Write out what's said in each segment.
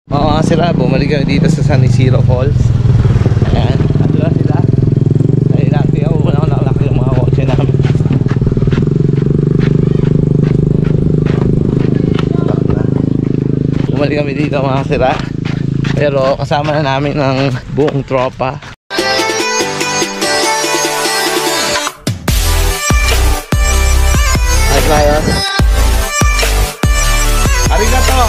Mga sila, bumalik kami dito sa San Isidro Falls. Ayan, ano na sila. Dahil natin ako, wala ko nakalaki yung mga kotse namin. Bumalik kami dito mga sila. Pero kasama na namin ng buong tropa. Ay, Ryan. Arigato!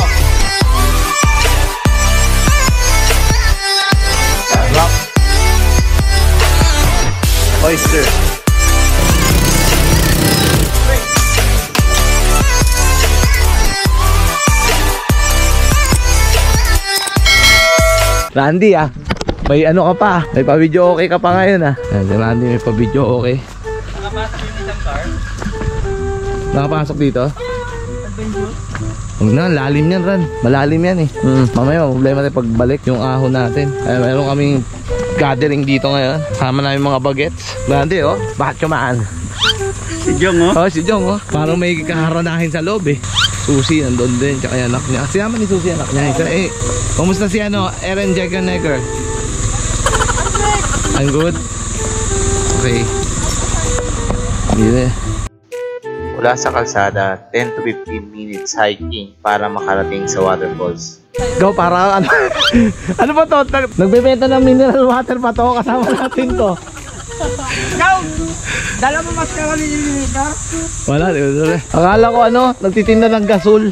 Rock. Oyster. Randy may ano ka pa, may pa-video okay ka pa ngayon Si Randy may pa-video okay. Nakapasok yung isang car? Nakapasok dito? Huwag na, lalim yan Ran, malalim yan Mamaya problema tayo pagbalik yung ahon natin. Mayroon kaming gathering dito ngayon. Sama namin mga bagets. Randy bakit kumaan? Si Jong Si Jong parang may kaharanahin sa loob Susi nandun din, tsaka yung anak niya. Sinama ni Susi anak niya. Kamusta si Eren Jackenegger? I'm good? Okay. Mula sa kalsada, 10 to 15 minutes hiking para makarating sa waterfalls. Go, para ano? Ano ba to? Nagbebenta ng mineral water pa to. Kasama natin to. Go! Dala mo mas kawan yung limitar? Wala, di ba? Akala ko nagtitinda ng gasol.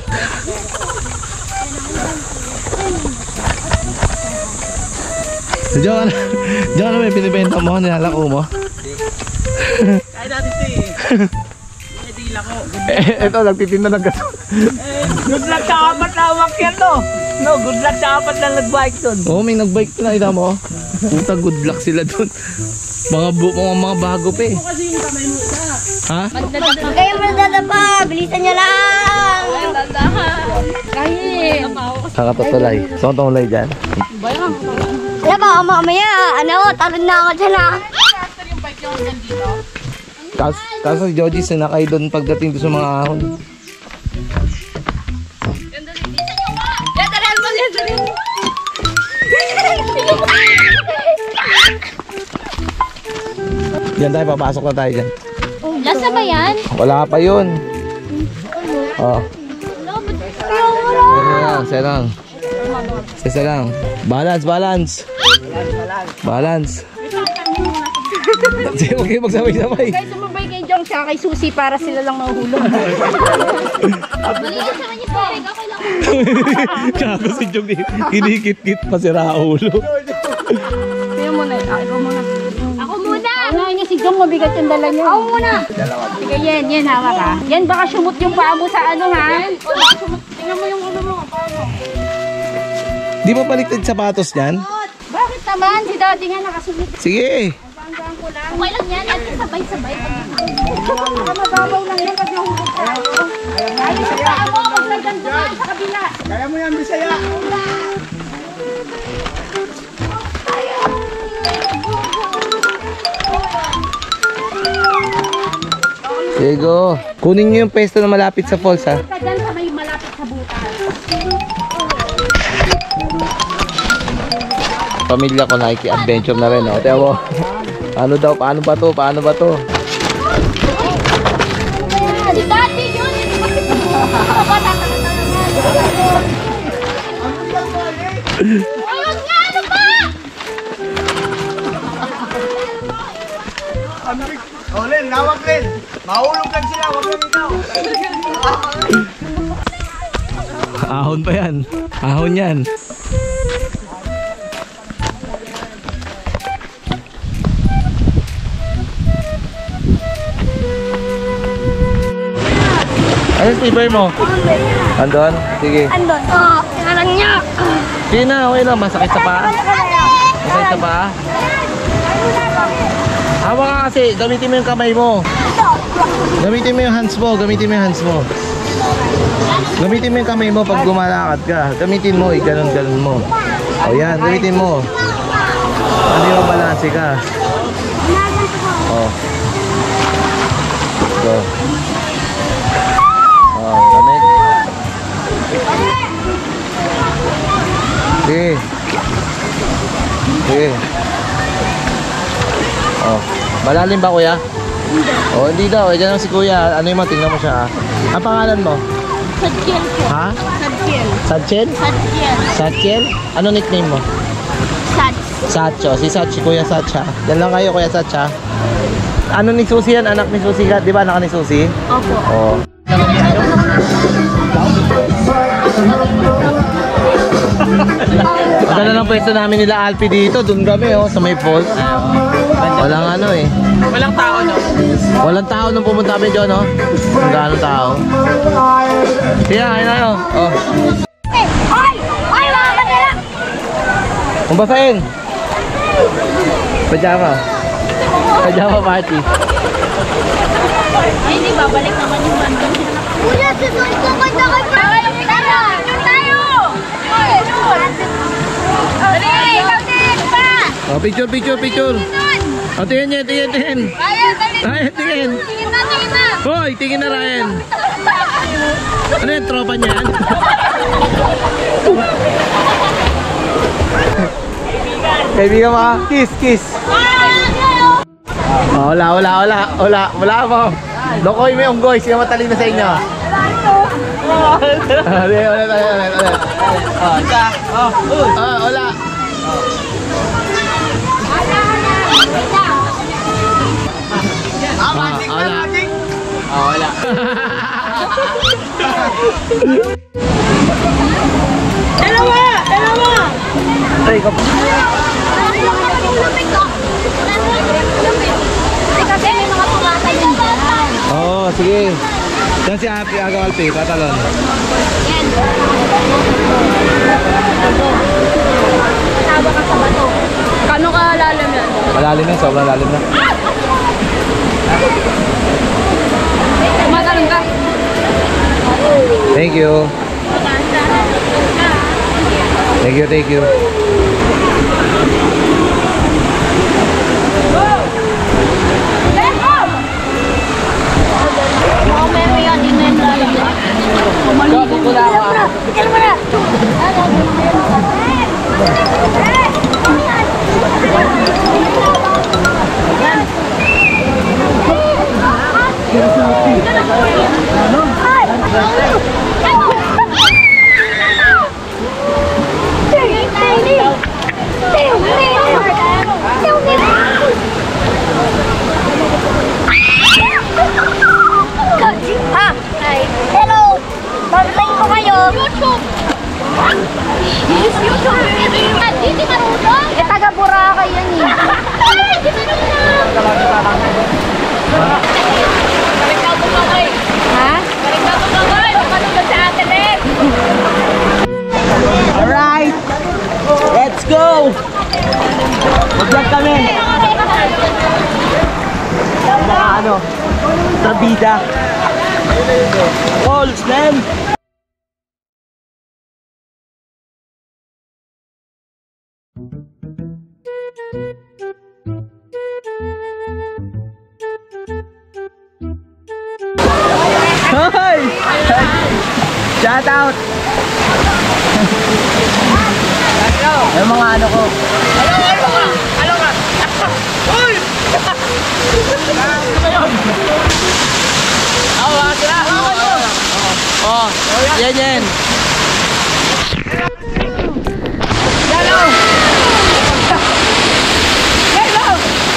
Diyan may pinibenta mo, nilalako mo? Kaya natin ito Dila ko. Ito, nagtitinda ng gasol. Good luck sa apat na umakyat good luck sa apat na nag-bike doon. May nag-bike na, ita mo. Puta, good luck sila doon. Mga bago pa Kasi yung kamay mo Ha? Huwag kayong magdadapa, bilisan niya lang. Kahit Kakatutulay. Saan tumulay dyan? Ano ba, mamaya, talon na ako dyan yung bike yung nandito? Kaso si Joji sinakay doon pagdating doon sa mga ahon. Diyan tayo, papasok na tayo dyan. Lasa ba yan? Wala pa yun. Isa lang. Balance. Sige, huwag kayo magsabay-sabay. Guys, sumabay kay Jong siya kay Susi para sila lang mahuhulog. Maliyan sa kanya po. Okay lang. Kago si Jong, kinikit-kit pa si Raulo. Kaya muna, ako muna. Ako muna! Unahin niya si Jong, mabigat yung dala niya. Ako muna! Sige, yan, hawak ka. Yan, baka sumot yung paa mo sa ha? O, baka sumot. Tingnan mo yung ulo mo, paano? Di ba baliktad sapatos niyan? Bakit naman? Si Daddy nga nakasunod. Sige. Okay lang yan, at sabay-sabay. Baka mababaw lang yan pag nahulog tayo. Ayos pa ako, maglagantungan sa kabila. Kaya mo yan, Bisaya. Sige, go. Kunin niyo yung pesto na malapit sa falls Ka dyan sa may malapit sa butas. Pamilya ko nakiki-adventure na rin. Tiyan mo. Paano ba to? Si Daddy yun! Ayun nga, ano ba? Len, nawag Len. Mahulog lang sila, wag lang ikaw. Ahon pa yan. Ahon yan. Ano yung tibay mo? Andon? Sige. Andon. Tinarang niya. Sige na, okay lang. Masakit sa paa. Masakit sa paa. Hawa ka kasi. Gamitin mo yung kamay mo. Gamitin mo yung hands mo. Gamitin mo yung kamay mo pag gumalakad ka. Gamitin mo. Ganon mo. O yan. Gamitin mo. Ano yung balanse ka? O. Go. Lamig. Sige. Sige. Oh. Malalim ba kuya? Hindi. Oh, hindi daw. Diyan lang si kuya. Ano yung mga tingnan mo siya. Ang pangalan mo? Sadkiel po. Ha? Sadkiel. Satchen? Sadkiel. Satchen? Ano nickname mo? Sads. Satcho. Si Satch, kuya Satch ha. Yan lang kayo kuya Satch ha. Ano ni Susie yan? Anak ni Susie ka? Di ba anak ni Susie? Opo. Oo. Maganda ng pwesto namin nila Alfie dito. Doon kami oh, sa may falls. Walang ano eh. Walang tao, no? Walang tao nung pumunta kami dyan oh. Kung gaano tao. Sige, ayun na yun. Oh. Ay! Ay! Mga kanila! Kung basahin. Pajama. Pajama party. Ay, hindi babalik naman yung bandang. Kuya, susunod ko ba na kayo? Tara! Doon tayo! Dali! Pagtingin pa! Oh, picture, picture, picture. Oh, tingin niya, tingin, tingin. Ryan, dali! Ryan, tingin. Tingin na, tingin na! Hoy, tingin na Ryan. Ano yung tropa niya yan? Kaibigan mo, kiss, kiss. Oh, wala mo. Lokoy mo yung unggoy, sino matalino sa inyo? Ulit. Wala. Wala. Dalawa! Ay, ko. Kasi may mga pumatay dyan. Oh, sige. Diyan si Happy Agaw Alpi, tatalon. Yan. Tawa ka sa bato. Kano ka lalim yan? Malalim na, sobrang lalim na. Tumatalong ka. Thank you. Thank you. Hello! Babay ko kayo! YouTube! YouTube! Hindi marunong! Eh, taga Boracay yan eh. Hindi marunong! Balik na po kayo! Ha? Balik na po kayo! Manunod sa atin eh! Alright! Let's go! Mag-vlog kami! Mga ano? Trabida! Calls, man! Hoy! Shout out! Yung mga ano ko. Ano ka? Uy! Awa sila! Oh, yan. Hello! Hello!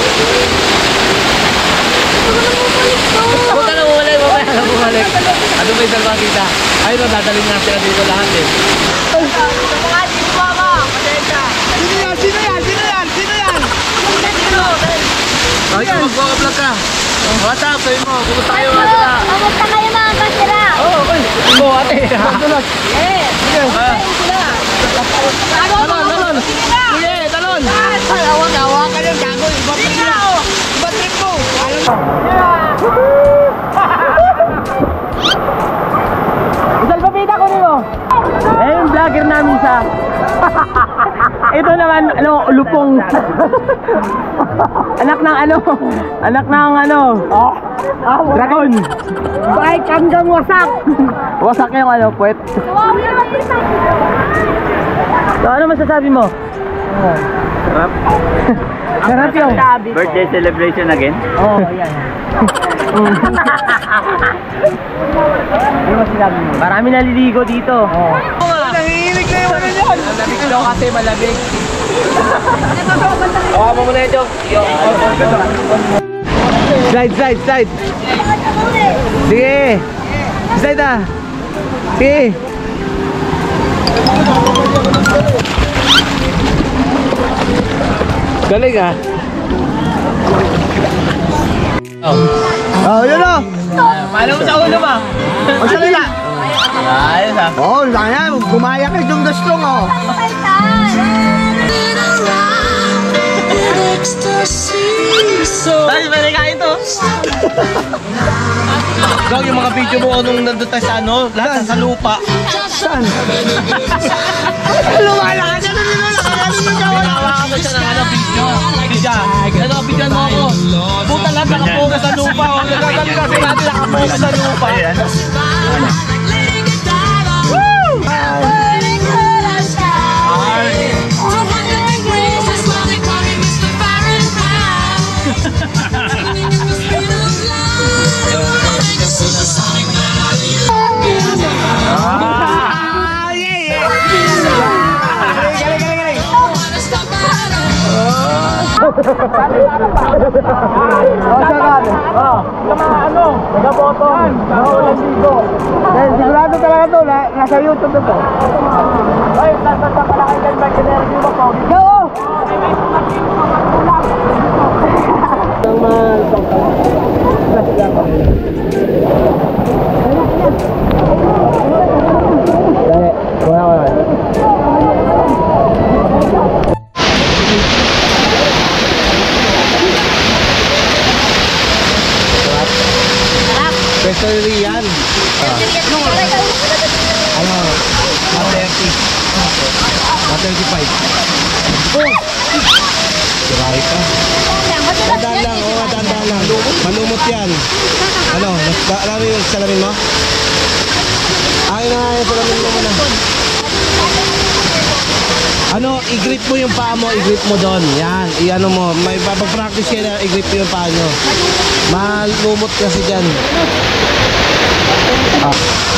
Huwag ka na bumalik, mamaya ka bumalik. Ano ba yung dalawang kita? Ayun o, dadalhin nga sila dito lahat eh. Mga dito mama! Pasensya! Sino yan? Ay, kung mag-vlog ka. What's up? Sabi mo, pumunta kayo mga sila. Kamusta kayo mga kasira? Oo, okay. Imo, ate. Magdulot. Eh! Talon. Sige, talon. Ay, awa ka lang, gago. Iba trip mo. Iba trip mo. Isal papita ko nyo. Eh, yung vlogger namin sa... Ito naman, lupong. Anak ng dragon. Bike hanggang wasak. Wasak yung puwet. Tawagin natin sa... So, ano masasabi mo? Sarap. Sarap yung Birthday celebration again? Oo, yan. Ano masasabi mo? Marami naliligo dito. Oo. Nangihilig na yung ano yan. Malamig daw kasi malamig. Hawa mo muna yun, Jok. Slide, slide, slide. Sige. Slide na. Sige. Galing ah. Oh, yun o. Paano mo sa ulo mo? O, salita. Ayos ah. Oh, lang gumaya ka yung gastong oh. Dahil may kain to. Ikaw yung mga video mo nung nandun tayo sa ano, lahat sa lupa. Saan? Lumala ka dyan, Ginawa ko siya ng ano, video. Siya, ano, videoan mo ako. Puta lang, nakapokus sa lupa. Nagkakalit kasi natin nakapokus sa lupa. Sigurado talaga to, nasa YouTube to. Ay, nasa pala kayo dyan, Mark Energy mo po. Pwesteri yan. Ano? 130. 135. Oh! Sirahe ka. Tandaan lang, oo, tandaan lang. Malumot yan. Ano? Laro yung salamin mo? Ay na, yung salamin mo muna. Ano, i-grip mo yung paa mo, i-grip mo doon. Yan, i-ano mo. May pag-practice kayo na i-grip mo yung paa nyo. Malumot kasi dyan. Ah.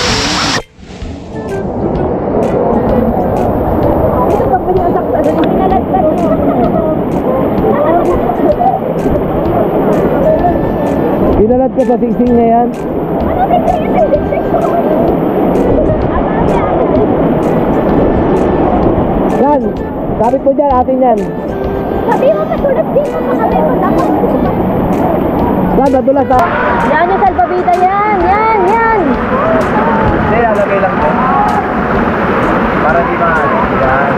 Dinalat ka sa singsing na yan? Yan! Sabit mo dyan, atin yan. Sabi mo, matulas din ang mga bebo. Dapat Yan, nadulas ha. yan yung salbabida yan. Yan, yan. Hindi, lalagay lang dyan. Para di maano. Yan.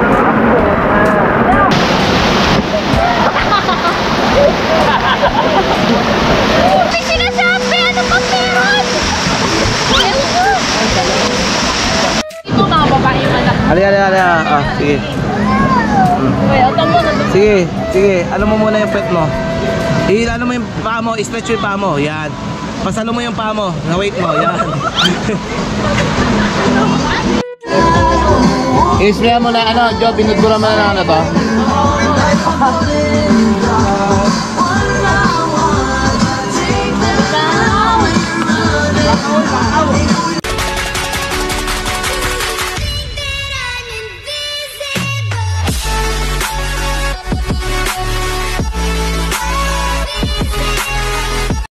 May sinasabi! Ano pa meron? Ito mga babae yung anak. Ali. Ah, sige. Sige, sige. Ano mo muna yung pet mo? Ano mo yung paa mo, stretch yung paa mo. Yan. Pasalo mo yung paa mo. Na-wait mo. Yan. I-spray mo na ano, Joe, binudbura mo na ano to.